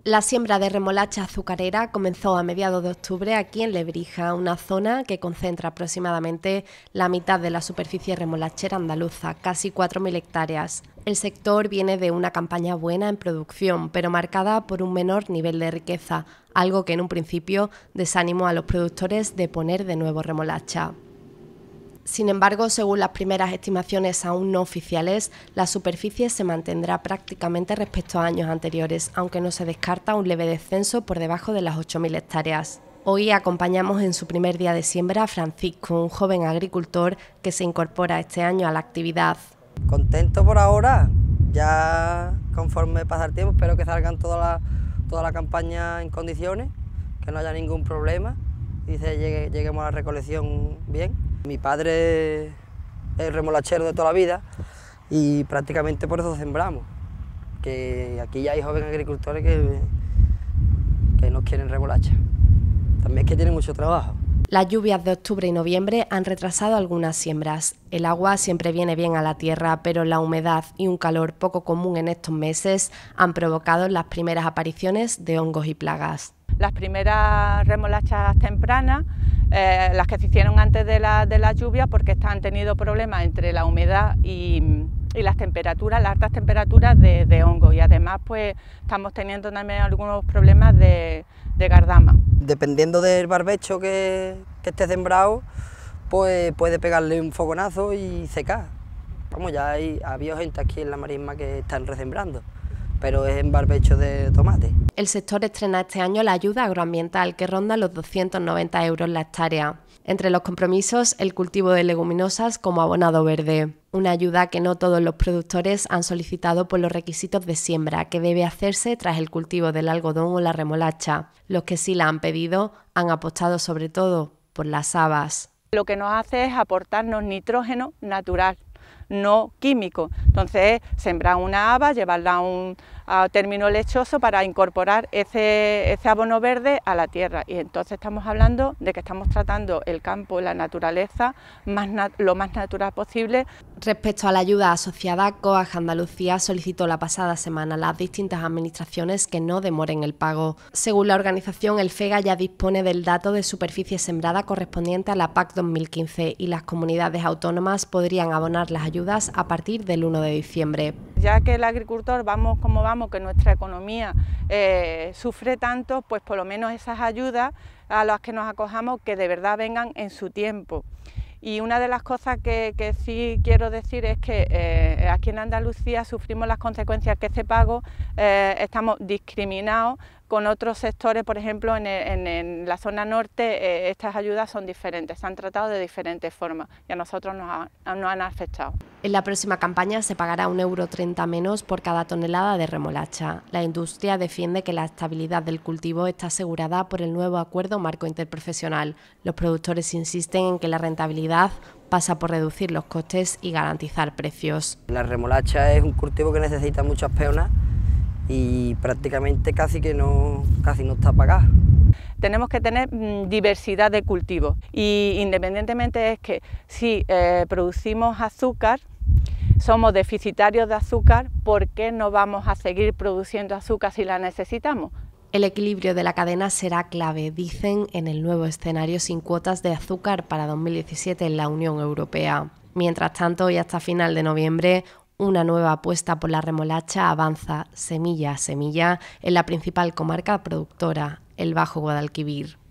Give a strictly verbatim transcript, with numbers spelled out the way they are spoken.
La siembra de remolacha azucarera comenzó a mediados de octubre aquí en Lebrija, una zona que concentra aproximadamente la mitad de la superficie remolachera andaluza, casi cuatro mil hectáreas. El sector viene de una campaña buena en producción, pero marcada por un menor nivel de riqueza, algo que en un principio desanimó a los productores de poner de nuevo remolacha. Sin embargo, según las primeras estimaciones aún no oficiales, la superficie se mantendrá prácticamente respecto a años anteriores, aunque no se descarta un leve descenso por debajo de las ocho mil hectáreas. Hoy acompañamos en su primer día de siembra a Francisco, un joven agricultor que se incorpora este año a la actividad. Contento por ahora, ya conforme pasa el tiempo espero que salgan toda la, toda la campaña en condiciones, que no haya ningún problema y se llegue, lleguemos a la recolección bien. Mi padre es remolachero de toda la vida y prácticamente por eso sembramos, que aquí ya hay jóvenes agricultores que, que no quieren remolacha, también es que tienen mucho trabajo. Las lluvias de octubre y noviembre han retrasado algunas siembras. El agua siempre viene bien a la tierra, pero la humedad y un calor poco común en estos meses han provocado las primeras apariciones de hongos y plagas. Las primeras remolachas tempranas, eh, las que se hicieron antes de la, de la lluvia, porque han tenido problemas entre la humedad y, y las temperaturas, las altas temperaturas de, de hongos, y además pues estamos teniendo también algunos problemas de, de gardama. Dependiendo del barbecho que, que esté sembrado, pues puede pegarle un fogonazo y secar. Vamos, ya hay, había gente aquí en la marisma que están resembrando, pero es en barbecho de tomate. El sector estrena este año la ayuda agroambiental, que ronda los doscientos noventa euros la hectárea. Entre los compromisos, el cultivo de leguminosas como abonado verde. Una ayuda que no todos los productores han solicitado por los requisitos de siembra, que debe hacerse tras el cultivo del algodón o la remolacha. Los que sí la han pedido han apostado sobre todo por las habas. Lo que nos hace es aportarnos nitrógeno natural, no químico. Entonces, sembrar una haba, llevarla a un a término lechoso para incorporar ese, ese abono verde a la tierra. Y entonces estamos hablando de que estamos tratando el campo, la naturaleza, más nat lo más natural posible. Respecto a la ayuda asociada, COAG Andalucía solicitó la pasada semana a las distintas administraciones que no demoren el pago. Según la organización, el FEGA ya dispone del dato de superficie sembrada correspondiente a la P A C dos mil quince y las comunidades autónomas podrían abonar las ayudas a partir del uno de diciembre. Ya que el agricultor, vamos como vamos, que nuestra economía eh, sufre tanto, pues por lo menos esas ayudas a las que nos acojamos que de verdad vengan en su tiempo. Y una de las cosas que, que sí quiero decir es que eh, aquí en Andalucía sufrimos las consecuencias que este pago eh, estamos discriminados con otros sectores. Por ejemplo, en, en, en la zona norte eh, estas ayudas son diferentes, se han tratado de diferentes formas y a nosotros nos, ha, nos han afectado. En la próxima campaña se pagará un euro treinta menos por cada tonelada de remolacha. La industria defiende que la estabilidad del cultivo está asegurada por el nuevo acuerdo marco interprofesional. Los productores insisten en que la rentabilidad pasa por reducir los costes y garantizar precios. La remolacha es un cultivo que necesita muchas peonas y prácticamente casi que no, casi no está pagada. Tenemos que tener mmm, diversidad de cultivos y independientemente es que si eh, producimos azúcar, somos deficitarios de azúcar, ¿por qué no vamos a seguir produciendo azúcar si la necesitamos? El equilibrio de la cadena será clave, dicen, en el nuevo escenario sin cuotas de azúcar para dos mil diecisiete en la Unión Europea. Mientras tanto, y hasta final de noviembre, una nueva apuesta por la remolacha avanza semilla a semilla en la principal comarca productora, el Bajo Guadalquivir.